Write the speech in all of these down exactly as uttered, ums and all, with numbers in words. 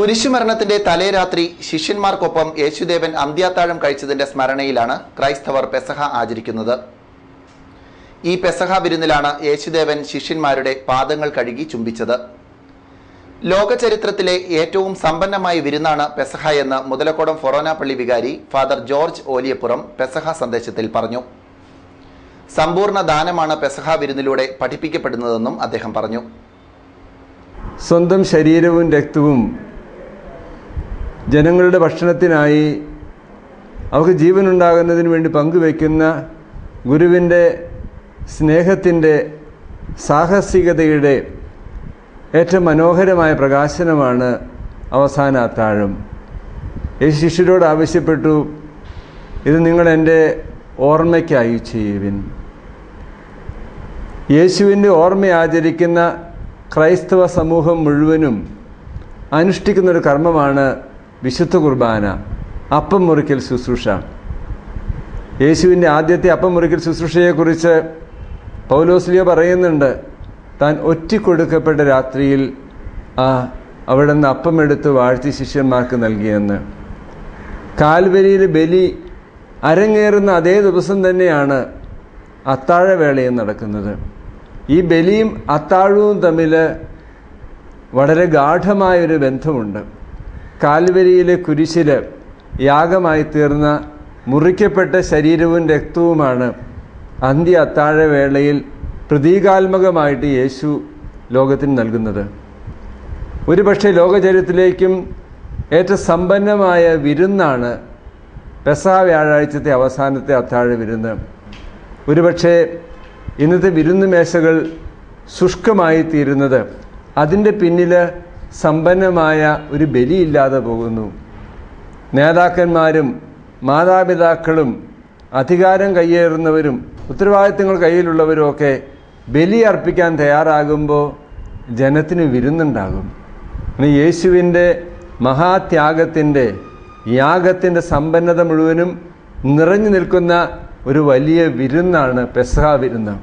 കുരിശുമരണത്തിന്റെ തലേരാത്രി ശിഷ്യന്മാർക്കൊപ്പം യേശുദേവൻ അന്ത്യാത്താഴം കഴിച്ചതിന്റെ സ്മരണയിലാണ് ക്രൈസ്തവർ പെസഹ ആചരിക്കുന്നത്. ഈ പെസഹ വിരുന്നിലാണ് യേശുദേവൻ ശിഷ്യന്മാരുടെ പാദങ്ങൾ കഴുകി ചുംബിച്ചത്. ലോകചരിത്രത്തിലെ ഏറ്റവും സമ്പന്നമായ വിരുന്നാണ് പെസഹ എന്ന് മുതലക്കോടം ഫൊറോന പള്ളി വികാരി ഫാദർ ജോർജ് ഓലിയപ്പുറം പെസഹ സന്ദേശത്തിൽ പറഞ്ഞു. സമ്പൂർണ്ണ ദാനമാണ് പെസഹ വിരുന്നിലൂടെ പഠിപ്പിക്കപ്പെടുന്നതെന്നും അദ്ദേഹം പറഞ്ഞു. സ്വന്തം ശരീരവും രക്തവും ജനങ്ങളുടെ ഭക്ഷണത്തിനായി അവർക്ക് ജീവനുണ്ടാകുന്നതിന് വേണ്ടി പങ്കുവയ്ക്കുന്ന ഗുരുവിൻ്റെ സ്നേഹത്തിൻ്റെ സാഹസികതയുടെ ഏറ്റവും മനോഹരമായ പ്രകാശനമാണ് അവസാന അത്താഴം. യേശു ശിഷ്യരോട് ആവശ്യപ്പെട്ടു, ഇത് നിങ്ങൾ എൻ്റെ ഓർമ്മയ്ക്കായി ചെയ്യുവിൻ. യേശുവിൻ്റെ ഓർമ്മ ആചരിക്കുന്ന ക്രൈസ്തവ സമൂഹം മുഴുവനും അനുഷ്ഠിക്കുന്നൊരു കർമ്മമാണ് വിശുദ്ധ കുർബാന, അപ്പം മുറിക്കൽ ശുശ്രൂഷ. യേശുവിൻ്റെ ആദ്യത്തെ അപ്പം മുറിക്കൽ ശുശ്രൂഷയെക്കുറിച്ച് പൗലോസ്ലിയ പറയുന്നുണ്ട്, താൻ ഒറ്റിക്കൊടുക്കപ്പെട്ട രാത്രിയിൽ ആ അവിടെ നിന്ന് അപ്പമെടുത്ത് വാഴ്ത്തി ശിഷ്യന്മാർക്ക് നൽകിയെന്ന്. കാൽവരിയിൽ ബലി അരങ്ങേറുന്ന അതേ ദിവസം തന്നെയാണ് അത്താഴവേളയും നടക്കുന്നത്. ഈ ബലിയും അത്താഴവും തമ്മിൽ വളരെ ഗാഢമായൊരു ബന്ധമുണ്ട്. കാൽവരിയിലെ കുരിശിൽ യാഗമായി തീർന്ന മുറിക്കപ്പെട്ട ശരീരവും രക്തവുമാണ് അന്ത്യ അത്താഴവേളയിൽ പ്രതീകാത്മകമായിട്ട് യേശു ലോകത്തിന് നൽകുന്നത്. ഒരുപക്ഷെ ലോകചരിത്രത്തിലേക്കും ഏറ്റവും സമ്പന്നമായ വിരുന്നാണ് പെസഹ വ്യാഴാഴ്ചത്തെ അവസാനത്തെ അത്താഴ വിരുന്ന്. ഒരുപക്ഷെ ഇന്നത്തെ വിരുന്ന് മേശകൾ ശുഷ്കമായി തീരുന്നത് അതിൻ്റെ പിന്നിൽ സമ്പന്നമായ ഒരു ബലിയില്ലാതെ പോകുന്നു. നേതാക്കന്മാരും മാതാപിതാക്കളും അധികാരം കയ്യേറുന്നവരും ഉത്തരവാദിത്തങ്ങൾ കയ്യിലുള്ളവരും ഒക്കെ ബലി അർപ്പിക്കാൻ തയ്യാറാകുമ്പോൾ ജനത്തിന് വിരുന്നുണ്ടാകും. യേശുവിൻ്റെ മഹാത്യാഗത്തിൻ്റെ യാഗത്തിൻ്റെ സമ്പന്നത മുഴുവനും നിറഞ്ഞു നിൽക്കുന്ന ഒരു വലിയ വിരുന്നാണ് പെസഹ വിരുന്ന്.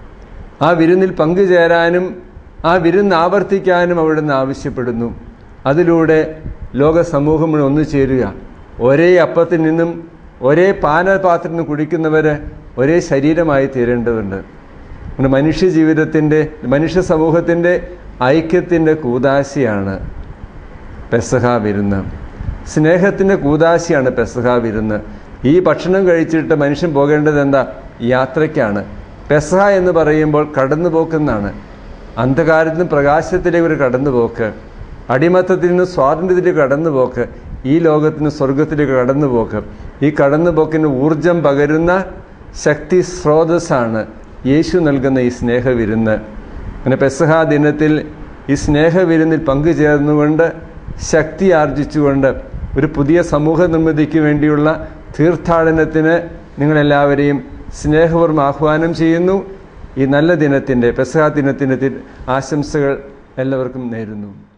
ആ വിരുന്നിൽ പങ്കുചേരാനും ആ വിരുന്ന് ആവർത്തിക്കാനും അവിടുന്ന് ആവശ്യപ്പെടുന്നു. അതിലൂടെ ലോക സമൂഹം മുഴുവൻ ഒന്നു ചേരുക. ഒരേ അപ്പത്തിൽ നിന്നും ഒരേ പാനപാത്രത്തിൽ നിന്ന് കുടിക്കുന്നവർ ഒരേ ശരീരമായി തീരേണ്ടതുണ്ട്. മനുഷ്യ ജീവിതത്തിൻ്റെ മനുഷ്യ സമൂഹത്തിൻ്റെ ഐക്യത്തിൻ്റെ കൂദാശയാണ് പെസഹ വിരുന്ന്. സ്നേഹത്തിൻ്റെ കൂദാശയാണ് പെസഹ വിരുന്ന്. ഈ ഭക്ഷണം കഴിച്ചിട്ട് മനുഷ്യൻ പോകേണ്ടത് എന്താ? യാത്രയ്ക്കാണ്. പെസഹ എന്ന് പറയുമ്പോൾ കടന്നുപോക്കെന്നാണ്. അന്ധകാരത്തിൽ നിന്ന് പ്രകാശത്തിലേക്ക് ഒരു കടന്നുപോക്ക്, അടിമത്തത്തിൽ നിന്ന് സ്വാതന്ത്ര്യത്തിലേക്ക് കടന്നുപോക്ക്, ഈ ലോകത്തിന് സ്വർഗത്തിലേക്ക് കടന്നുപോക്ക്. ഈ കടന്നുപോക്കിന് ഊർജം പകരുന്ന ശക്തി സ്രോതസ്സാണ് യേശു നൽകുന്ന ഈ സ്നേഹവിരുന്ന്. അങ്ങനെ പെസഹ ദിനത്തിൽ ഈ സ്നേഹവിരുന്നിൽ പങ്കുചേർന്നുകൊണ്ട് ശക്തി ആർജിച്ചുകൊണ്ട് ഒരു പുതിയ സമൂഹ നിർമ്മിതിക്ക് വേണ്ടിയുള്ള തീർത്ഥാടനത്തിന് നിങ്ങളെല്ലാവരെയും സ്നേഹപൂർവ്വം ആഹ്വാനം ചെയ്യുന്നു. ഈ നല്ല ദിനത്തിൻ്റെ പെസഹ ദിനത്തിൻ്റെ ആശംസകൾ എല്ലാവർക്കും നേരുന്നു.